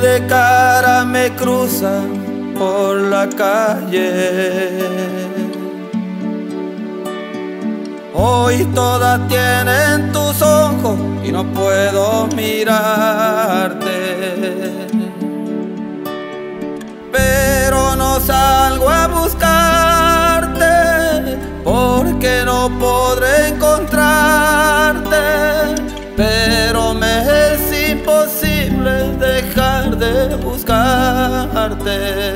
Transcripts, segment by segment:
de cara me cruzan por la calle. Hoy todas tienen tus ojos y no puedo mirarte, pero no salgo a buscarte porque no podré encontrarte, pero me es imposible dejar de buscarte.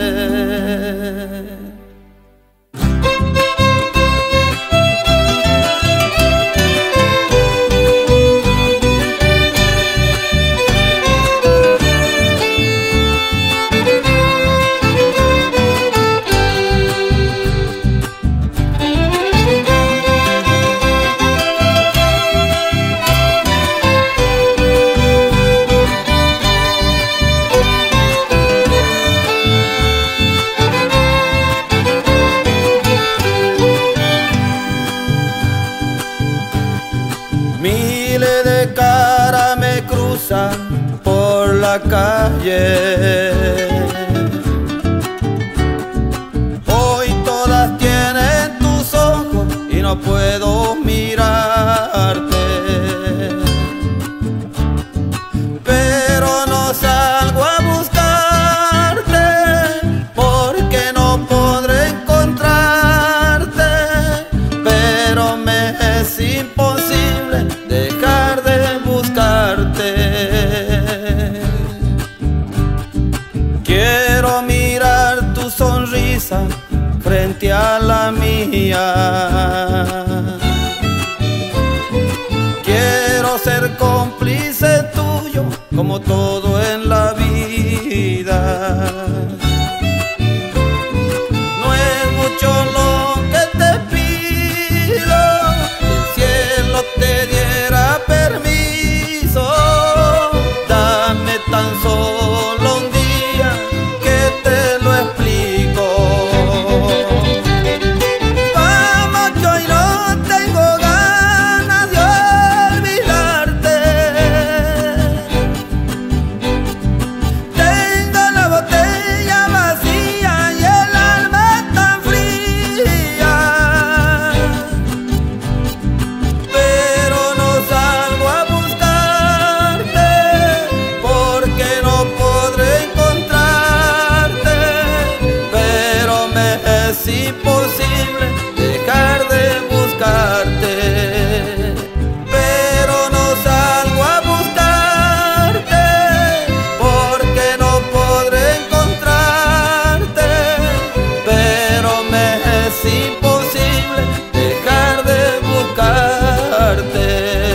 Miles de caras me cruzan por la calle. Hoy todas tienen tus ojos y no puedo mirarte, pero no salgo a buscarte porque no podré encontrarte, pero me es imposible dejar de buscarte. Quiero mirar tu sonrisa frente a la mía. Quiero ser cómplice tuyo como todo en la vida. No es mucho lo que te pido, el cielo te diera permiso. Dame tan solo un día que te lo explico. Vamos, que hoy no tengo ganas de olvidarte. Tengo la botella vacía y el alma tan fría, pero no salgo a buscarte porque no podré encontrarte, pero me es imposible dejar de buscarte, pero no salgo a buscarte porque no podré encontrarte, pero me es imposible dejar de buscarte.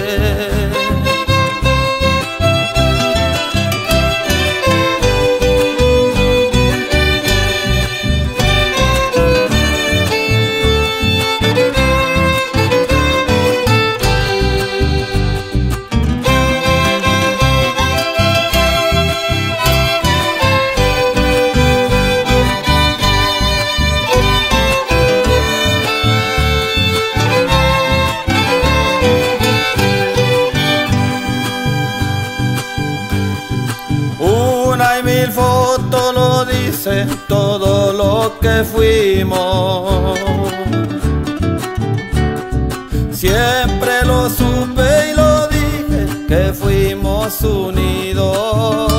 Una y mil fotos lo dicen todo lo que fuimos. Siempre lo supe y lo dije que fuimos unidos.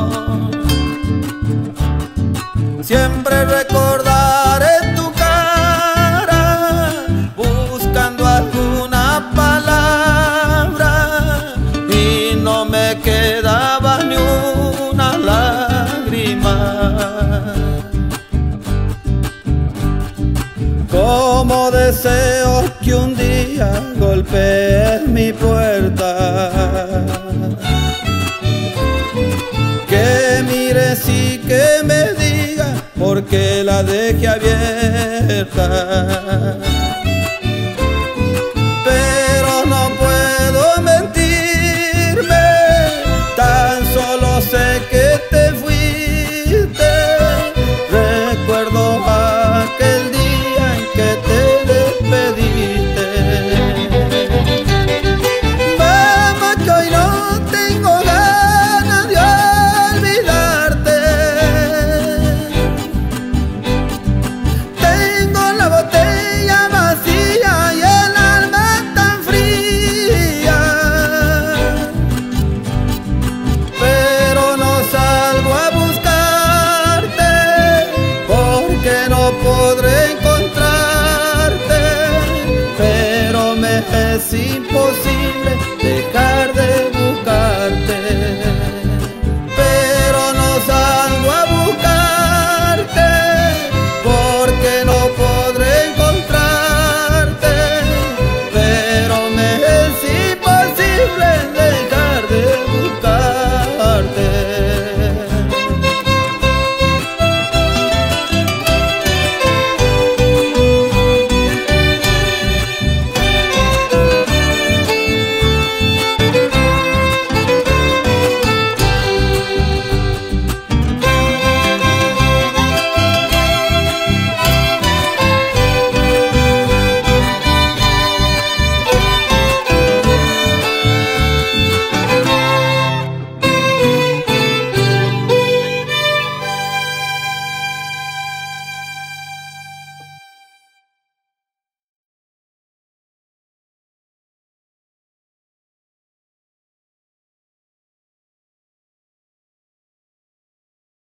Siempre recordaré tu cara buscando alguna palabra y no me quedaba ni una lágrima. Como deseo que un día golpees mi puerta, que mires y que me digas por qué la dejé abierta. Pero no puedo mentirme, tan solo sé que te fuiste. Recuerdo aquel día en que te despediste. Vamos, que hoy no tengo ganas de olvidarte. es imposible